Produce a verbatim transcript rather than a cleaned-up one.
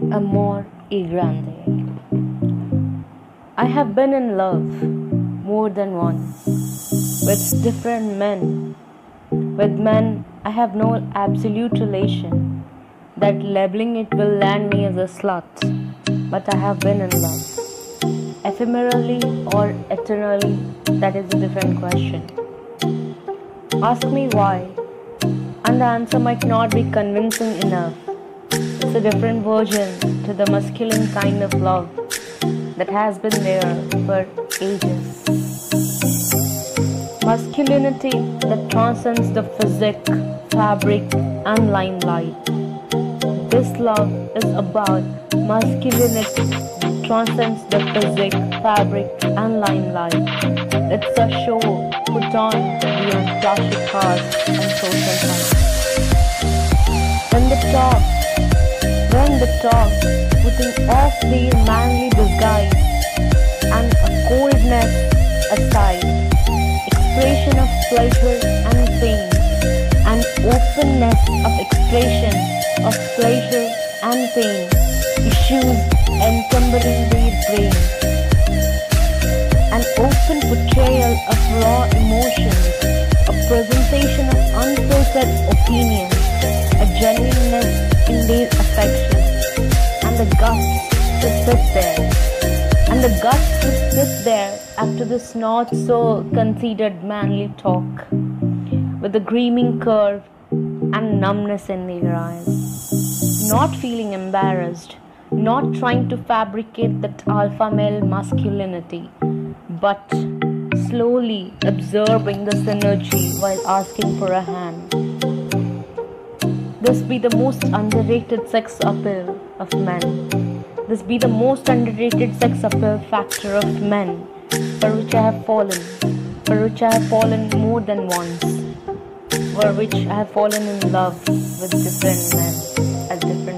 Amore E Grande. I have been in love more than once with different men. With men, I have no absolute relation that labeling it will land me as a slut. But I have been in love. Ephemerally or eternally, that is a different question. Ask me why, and the answer might not be convincing enough. It's a different version to the masculine kind of love that has been there for ages. Masculinity that transcends the physique, fabric, and limelight. This love is about masculinity that transcends the physique, fabric, and limelight. It's a show put on beyond flashy cars and social sites. When the talk When the talk, putting off their manly disguise and a coldness aside, expression of pleasure and pain, and openness of expression of pleasure and pain, issues encumbering their brains, an open portrayal of raw emotions, a presentation of unfiltered opinions, a genuineness in their affection, and the guts to sit there, and the guts to sit there after this not so conceited manly talk, with the gleaming curve and numbness in their eyes, not feeling embarrassed, not trying to fabricate that alpha male masculinity, but slowly observing the synergy while asking for a hand. This be the most underrated sex appeal of men. This be the most underrated sex appeal factor of men, for which I have fallen, for which I have fallen more than once, for which I have fallen in love with different men at different